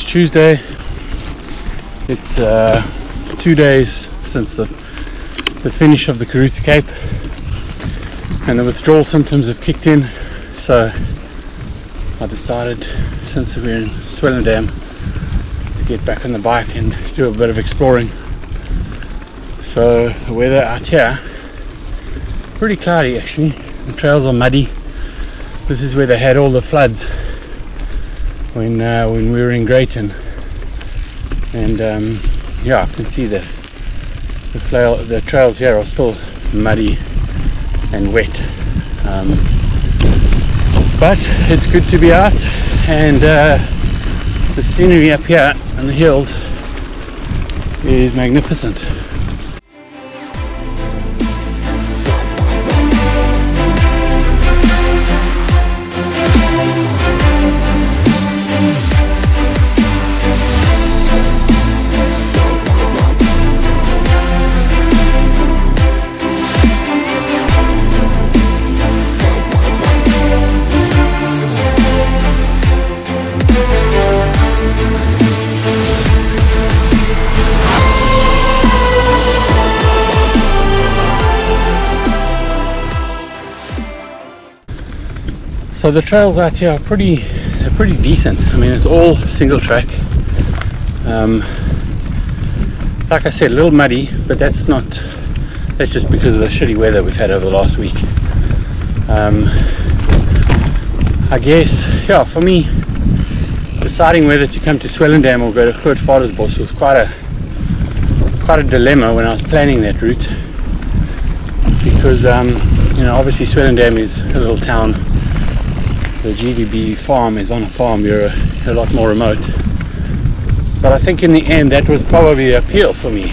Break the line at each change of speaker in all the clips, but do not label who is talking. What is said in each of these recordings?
Tuesday. It's 2 days since the finish of the Karoo2Cape, and the withdrawal symptoms have kicked in, so I decided, since we're in Swellendam, to get back on the bike and do a bit of exploring. So the weather out here, pretty cloudy actually. The trails are muddy. This is where they had all the floods when we were in Greyton, and yeah, I can see that the trails here are still muddy and wet, but it's good to be out, and the scenery up here on the hills is magnificent. So the trails out here are pretty decent. I mean, it's all single track. Like I said, a little muddy, but that's just because of the shitty weather we've had over the last week. I guess, yeah, for me, deciding whether to come to Swellendam or go to Grootvadersbos was quite a dilemma when I was planning that route, because you know, obviously Swellendam is a little town. The GVB farm is on a farm. You're a lot more remote, but I think in the end that was probably the appeal for me.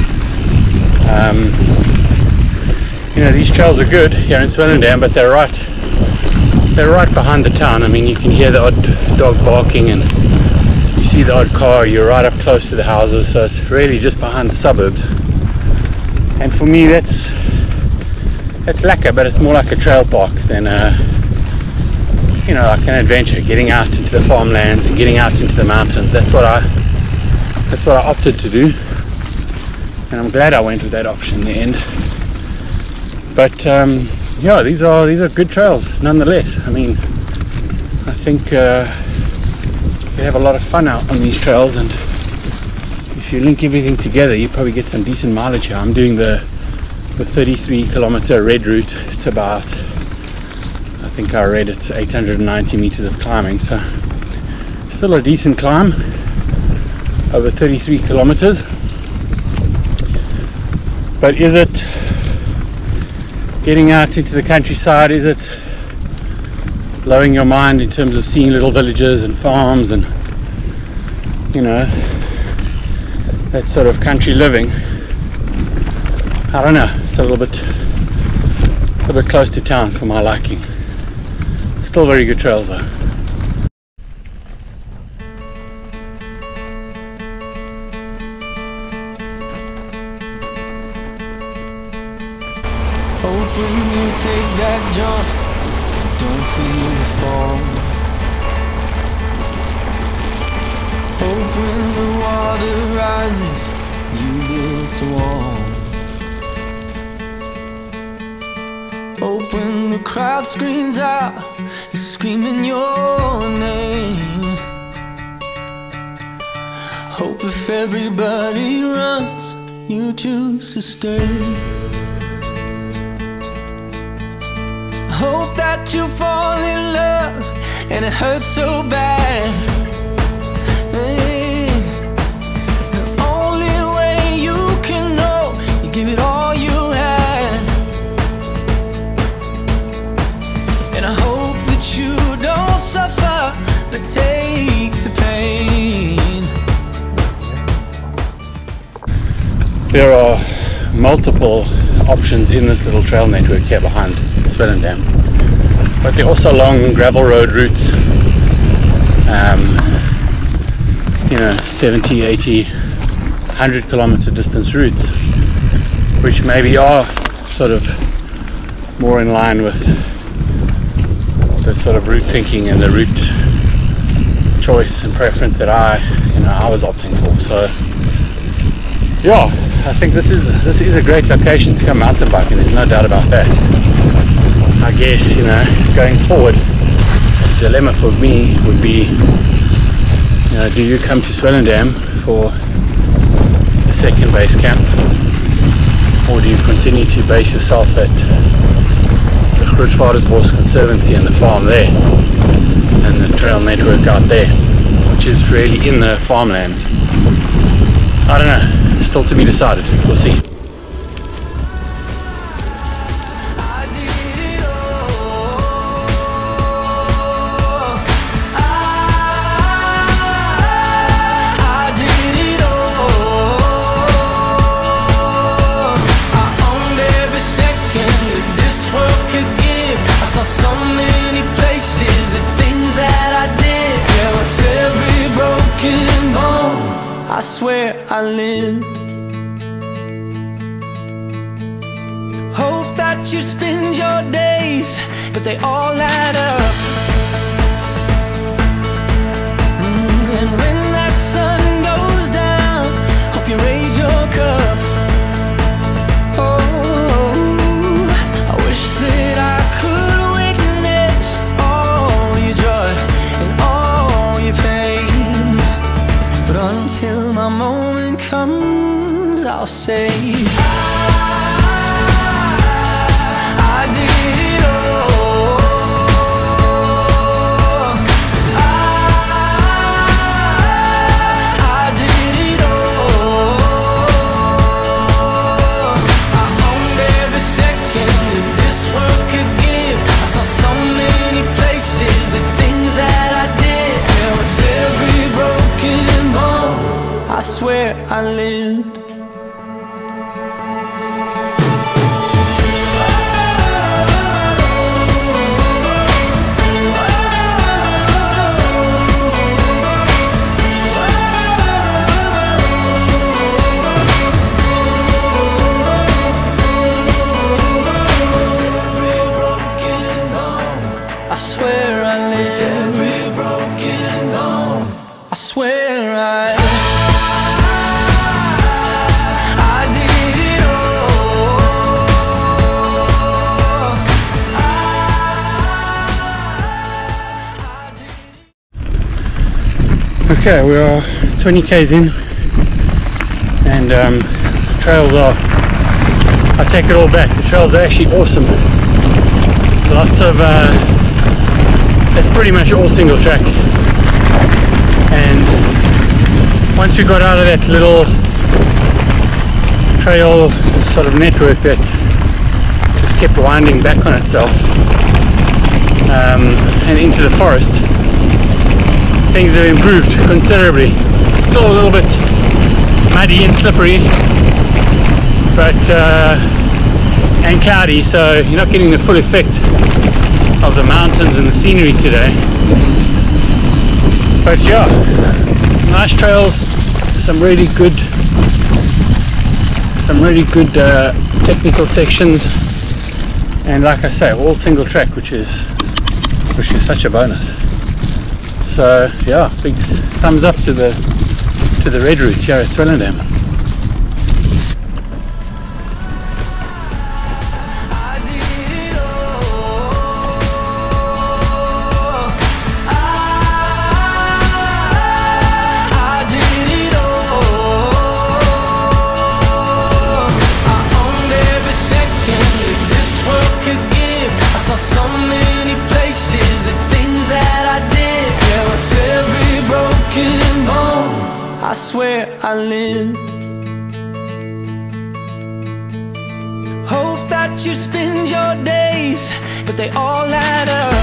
You know, these trails are good here in Swellendam, but they're right behind the town. I mean, you can hear the odd dog barking and you see the odd car. You're right up close to the houses, so it's really just behind the suburbs. And for me, that's lekker, but it's more like a trail park than you know, like an adventure, getting out into the farmlands and getting out into the mountains. That's what I opted to do, and I'm glad I went with that option in the end. But yeah, these are good trails nonetheless. I mean, I think you have a lot of fun out on these trails, and if you link everything together, you probably get some decent mileage here. I'm doing the 33-kilometer red route. It's about, I think I read it's 890 meters of climbing, so still a decent climb over 33 kilometers. But is it getting out into the countryside? Is it blowing your mind in terms of seeing little villages and farms and, you know, that sort of country living? I don't know, it's a little bit close to town for my liking. Still very good trails though.
Hoping you take that jump, don't feel the fall. Hope when the water rises, you build a wall. Hope when the crowd screams out, you're screaming your name. Hope if everybody runs, you choose to stay. Hope that you fall in love and it hurts so bad. Hey, the only way you can know, you give it all you had. And I hope that you don't suffer, but take the pain.
There are multiple options in this little trail network here behind Swellendam, but there are also long gravel road routes, you know, 70, 80, 100 kilometer distance routes, which maybe are sort of more in line with the sort of route thinking and the route choice and preference that I was opting for. So yeah, I think this is a great location to come mountain biking. There's no doubt about that. I guess, going forward, the dilemma for me would be, do you come to Swellendam for the second base camp, or do you continue to base yourself at the Grootvadersbos Conservancy and the farm there, and the trail network out there, which is really in the farmlands? I don't know, still to be decided. We'll see.
I swear I lived. Hope that you spend your days, but they all add up. And when that sun goes down, hope you raise your cup. Oh, I wish that I could witness all your joy and all your pain, but until my moment comes, I'll say I did it all. I did it all. I owned every second that this world could give. I saw so many places, the things that I did, and with every broken bone, I swear I lived. I swear I lived. Every broken bone, I swear I did it all.
Okay, we are 20 k's in, and trails are, I take it all back, the trails are actually awesome. Lots of it's pretty much all single track, and once we got out of that little trail sort of network that just kept winding back on itself, and into the forest, things have improved considerably. Still a little bit muddy and slippery, but and cloudy, so you're not getting the full effect of the mountains and the scenery today. But yeah, nice trails, some really good technical sections, and like I say, all single track, which is such a bonus. So yeah, big thumbs up to the Red Route here at Swellendam.
I swear I lived. Hope that you spend your days, but they all add up.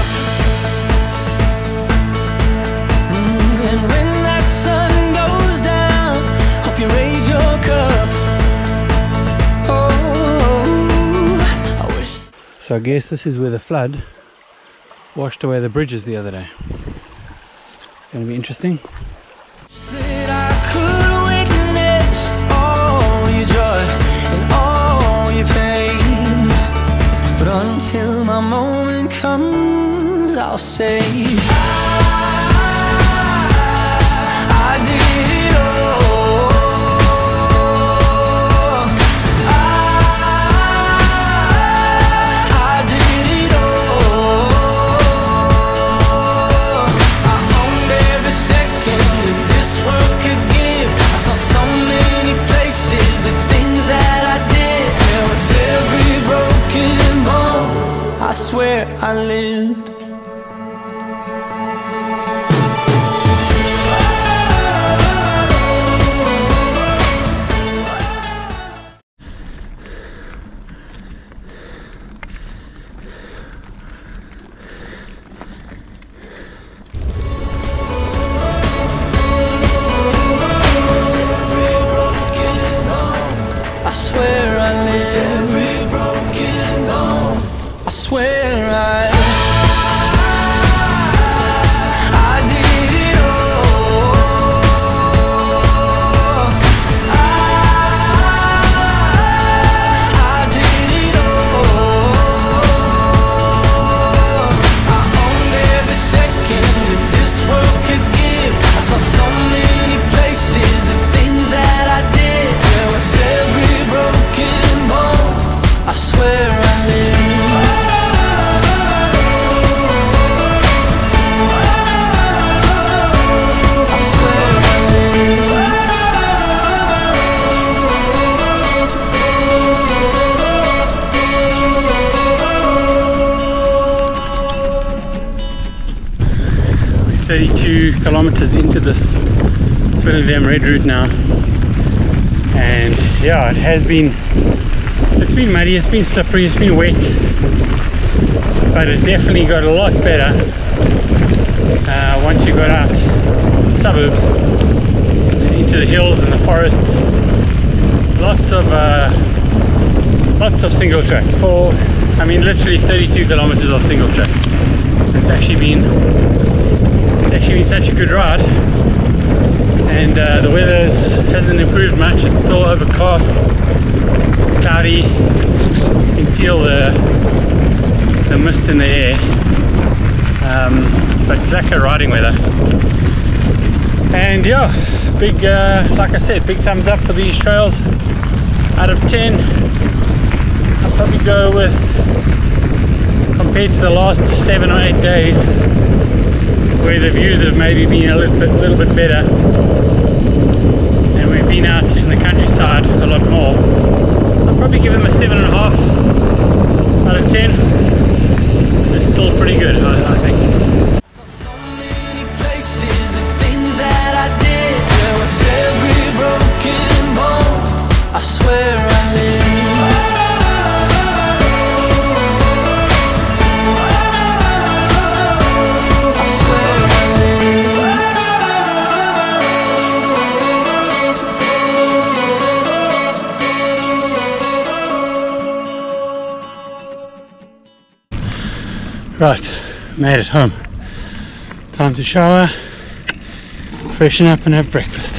And when that sun goes down, hope you raise your cup. Oh, I wish.
So I guess this is where the flood washed away the bridges the other day. It's going to be interesting.
That I could witness all your joy and all your pain, but until my moment comes, I'll say I lived.
We're 32 kilometers into this Swellendam Red Route now, and yeah, it's been muddy, it's been slippery, it's been wet, but it definitely got a lot better once you got out the suburbs into the hills and the forests. Lots of single track, literally 32 kilometers of single track. It's actually been such a good ride, and the weather hasn't improved much. It's still overcast, it's cloudy, you can feel the mist in the air, but exactly riding weather. And yeah, big like I said, big thumbs up for these trails. Out of 10, I'll probably go with, compared to the last 7 or 8 days where the views have maybe been a little bit better and we've been out in the countryside a lot more, I'll probably give them a 7.5 out of 10. It's still pretty good, I think.
So many places, the things that I did, with every broken bone, I swear I live.
Right, made it home. Time to shower, freshen up and have breakfast.